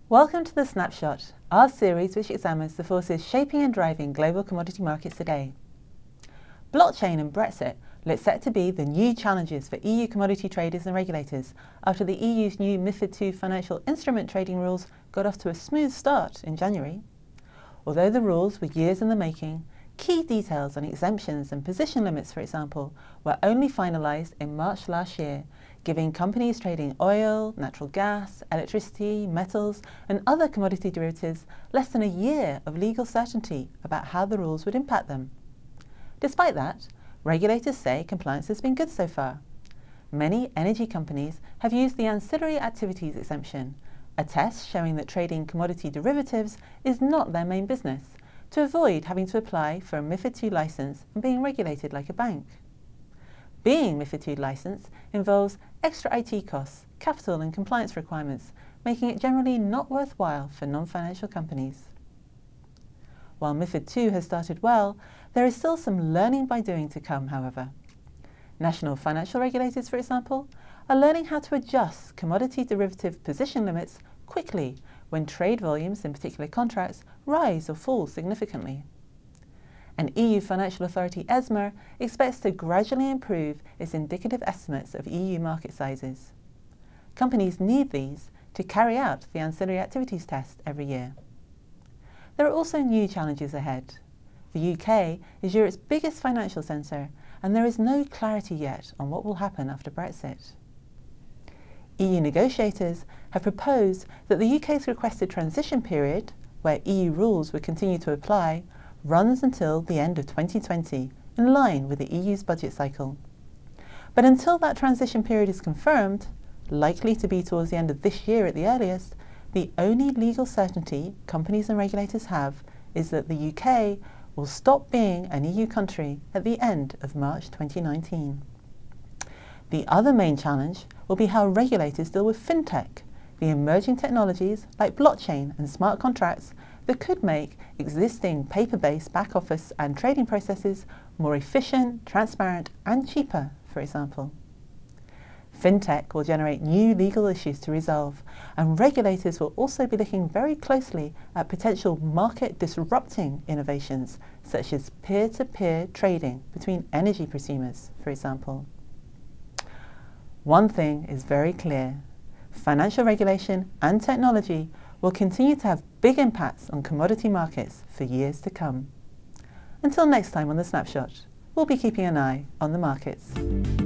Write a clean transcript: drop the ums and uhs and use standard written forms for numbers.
Welcome to The Snapshot, our series which examines the forces shaping and driving global commodity markets today. Blockchain and Brexit look set to be the new challenges for EU commodity traders and regulators after the EU's new MiFID II financial instrument trading rules got off to a smooth start in January. Although the rules were years in the making, key details on exemptions and position limits, for example, were only finalised in March last year, giving companies trading oil, natural gas, electricity, metals and other commodity derivatives less than a year of legal certainty about how the rules would impact them. Despite that, regulators say compliance has been good so far. Many energy companies have used the ancillary activities exemption, a test showing that trading commodity derivatives is not their main business, to avoid having to apply for a MiFID II licence and being regulated like a bank. Being MiFID II licensed involves extra IT costs, capital and compliance requirements, making it generally not worthwhile for non-financial companies. While MiFID II has started well, there is still some learning by doing to come, however. National financial regulators, for example, are learning how to adjust commodity derivative position limits quickly when trade volumes in particular contracts rise or fall significantly. And EU Financial Authority ESMA expects to gradually improve its indicative estimates of EU market sizes. Companies need these to carry out the ancillary activities test every year. There are also new challenges ahead. The UK is Europe's biggest financial centre, and there is no clarity yet on what will happen after Brexit. EU negotiators have proposed that the UK's requested transition period, where EU rules would continue to apply, runs until the end of 2020, in line with the EU's budget cycle. But until that transition period is confirmed, likely to be towards the end of this year at the earliest, the only legal certainty companies and regulators have is that the UK will stop being an EU country at the end of March 2019. The other main challenge will be how regulators deal with FinTech, the emerging technologies like blockchain and smart contracts that could make existing paper-based back office and trading processes more efficient, transparent and cheaper, for example. FinTech will generate new legal issues to resolve, and regulators will also be looking very closely at potential market-disrupting innovations such as peer-to-peer trading between energy prosumers, for example. One thing is very clear: financial regulation and technology will continue to have big impacts on commodity markets for years to come. Until next time on The Snapshot, we'll be keeping an eye on the markets.